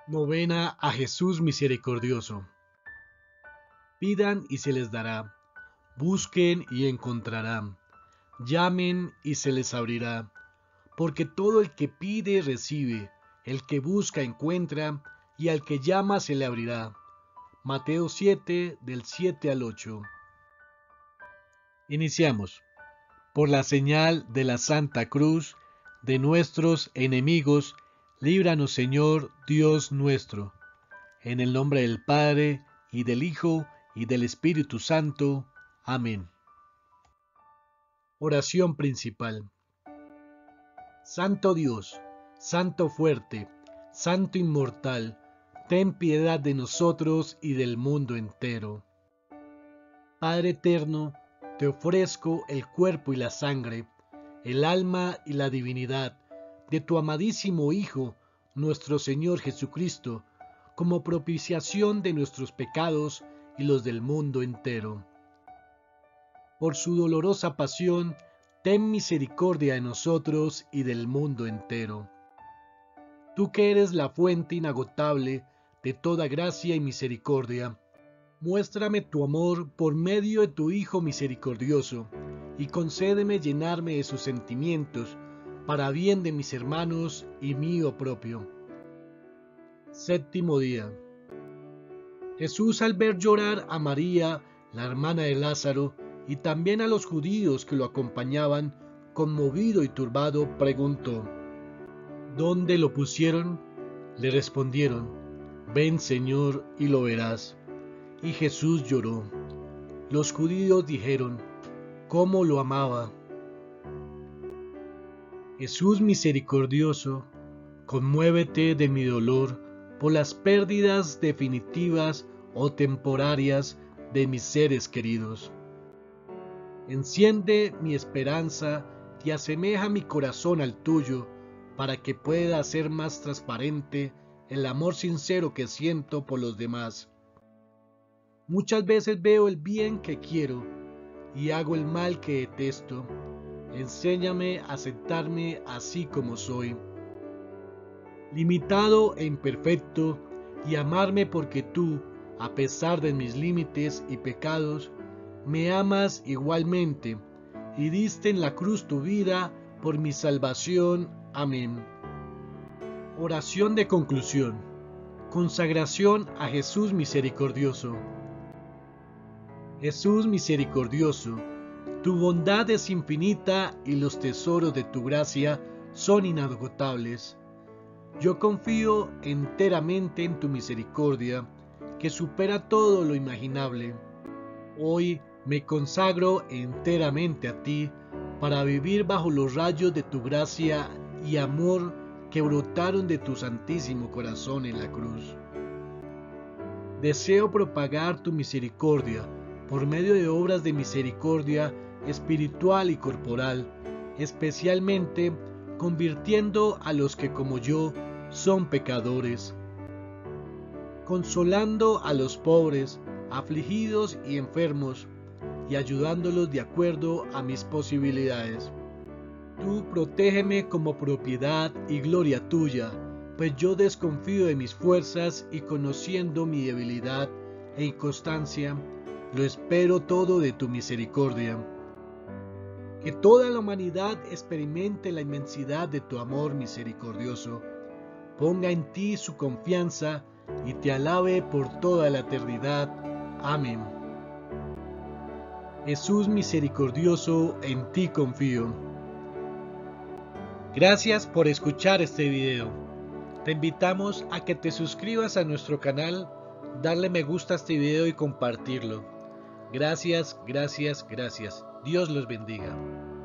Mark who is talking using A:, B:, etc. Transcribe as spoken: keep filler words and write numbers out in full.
A: Novena a Jesús misericordioso. Pidan y se les dará, busquen y encontrarán, llamen y se les abrirá, porque todo el que pide recibe, el que busca encuentra, y al que llama se le abrirá. Mateo siete, del siete al ocho. Iniciamos. Por la señal de la Santa Cruz de nuestros enemigos, líbranos, Señor Dios nuestro. En el nombre del Padre, y del Hijo, y del Espíritu Santo. Amén. Oración principal. Santo Dios, Santo fuerte, Santo inmortal, ten piedad de nosotros y del mundo entero. Padre eterno, te ofrezco el cuerpo y la sangre, el alma y la divinidad de tu amadísimo Hijo, nuestro Señor Jesucristo, como propiciación de nuestros pecados y los del mundo entero. Por su dolorosa pasión, ten misericordia de nosotros y del mundo entero. Tú que eres la fuente inagotable de toda gracia y misericordia, muéstrame tu amor por medio de tu Hijo misericordioso, y concédeme llenarme de sus sentimientos, para bien de mis hermanos y mío propio. Séptimo día. Jesús, al ver llorar a María, la hermana de Lázaro, y también a los judíos que lo acompañaban, conmovido y turbado, preguntó: ¿Dónde lo pusieron? Le respondieron: Ven, Señor, y lo verás. Y Jesús lloró. Los judíos dijeron: ¿Cómo lo amaba? Jesús misericordioso, conmuévete de mi dolor por las pérdidas definitivas o temporarias de mis seres queridos. Enciende mi esperanza y asemeja mi corazón al tuyo, para que pueda hacer más transparente el amor sincero que siento por los demás. Muchas veces veo el bien que quiero y hago el mal que detesto. Enséñame a aceptarme así como soy, limitado e imperfecto, y amarme porque tú, a pesar de mis límites y pecados, me amas igualmente, y diste en la cruz tu vida por mi salvación. Amén. Oración de conclusión. Consagración a Jesús misericordioso. Jesús misericordioso, tu bondad es infinita y los tesoros de tu gracia son inagotables. Yo confío enteramente en tu misericordia, que supera todo lo imaginable. Hoy me consagro enteramente a ti, para vivir bajo los rayos de tu gracia y amor que brotaron de tu santísimo corazón en la cruz. Deseo propagar tu misericordia por medio de obras de misericordia espiritual y corporal, especialmente convirtiendo a los que como yo son pecadores, consolando a los pobres, afligidos y enfermos, y ayudándolos de acuerdo a mis posibilidades. Tú protégeme como propiedad y gloria tuya, pues yo desconfío de mis fuerzas y, conociendo mi debilidad e inconstancia, lo espero todo de tu misericordia. Que toda la humanidad experimente la inmensidad de tu amor misericordioso, ponga en ti su confianza y te alabe por toda la eternidad. Amén. Jesús misericordioso, en ti confío. Gracias por escuchar este video. Te invitamos a que te suscribas a nuestro canal, darle me gusta a este video y compartirlo. Gracias, gracias, gracias. Dios los bendiga.